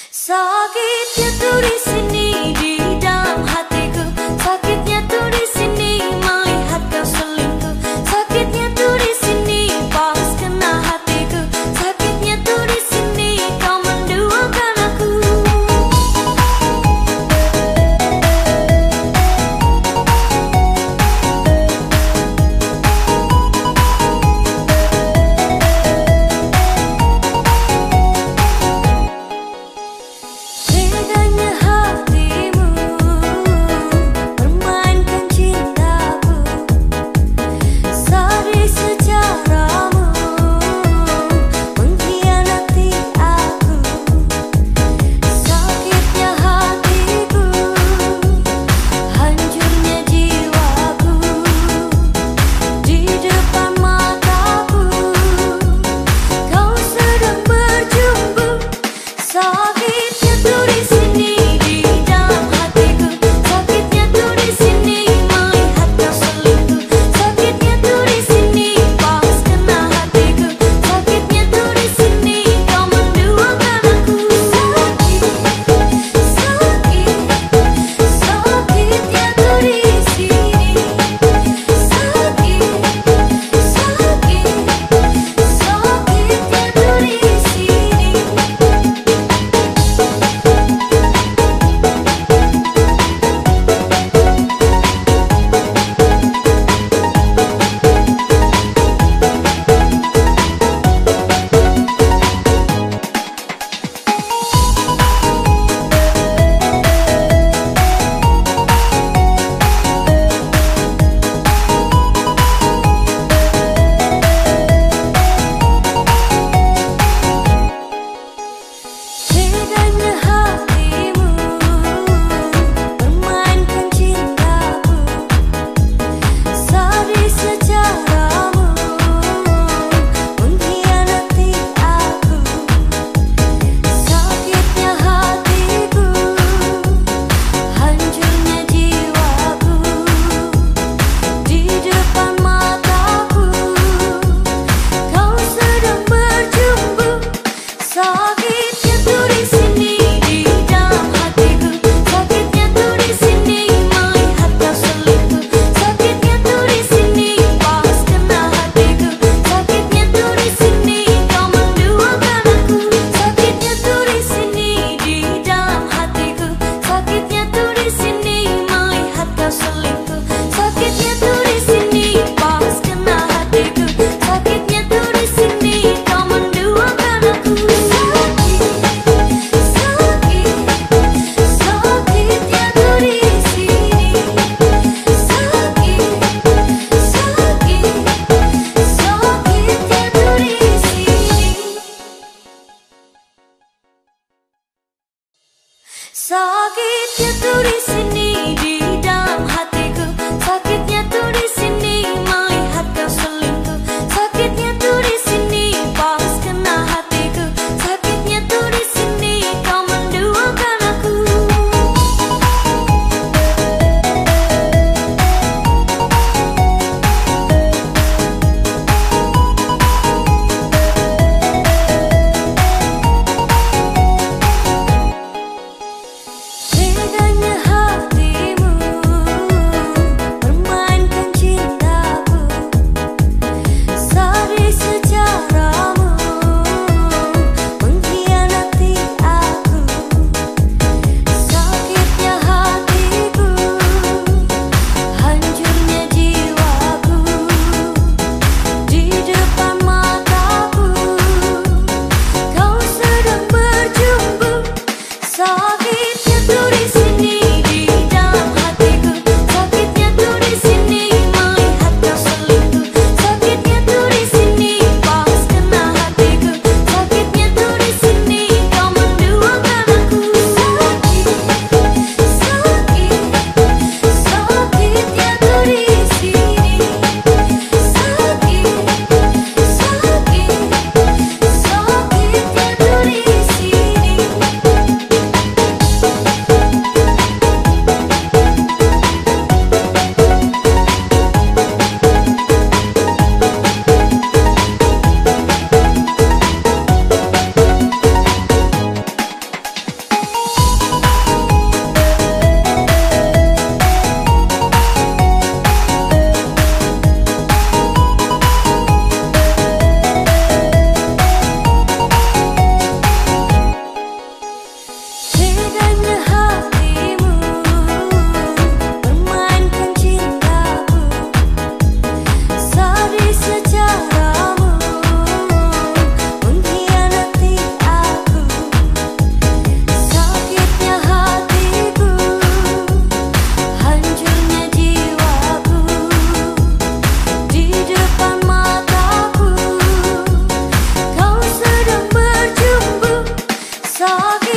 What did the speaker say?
Sakitnya tuh di sini di dalam hatiku. Sakitnya tuh di sini melihat kau selingkuh. Sakitnya tuh di sini pas kena hatiku. Sakitnya tuh di sini kau menduakan aku. Bedanya hatimu permainkan cintaku, sadis secaramu mengkhianati aku. Sakitnya hatiku, hancurnya jiwaku, di depan mataku kau sedang berjumpa. Sakitnya tuh di sini di dalam hatiku. Sakitnya tuh di sini melihat kau selingkuh. Sakitnya tuh di sini pas kena hatiku. Sakitnya tuh di sini kau menduakan aku. Sakitnya tuh di sini. Sakitnya tuh di sini. Bedanya hatimu permainkan cintaku, sadis secaramu mengkhianati aku. Sakitnya hatiku, hancurnya jiwaku, di depan mataku kau sedang berjumpa. Sakitnya tuh di sini di dalam hatiku. Sakitnya tuh di sini melihat kau selingkuh. Sakitnya tuh di sini pas kena hatiku. Sakitnya tuh di sini kau menduakan aku. Sakitnya tuh di sini di dalam hatiku. Sakitnya tuh di sini melihat kau selingkuh. Sakitnya tuh di sini pas kena hatiku. Sakitnya tuh di sini kau menduakan aku. Sakitnya tuh di sini. Sakitnya tuh di sini. Sakitnya tuh di sini di dalam hatiku. Sakitnya tuh di sini melihat kau selingkuh. Sakitnya tuh di sini pas kena hatiku. Sakitnya tuh di sini kau menduakan aku. Bedanya hatimu sakit.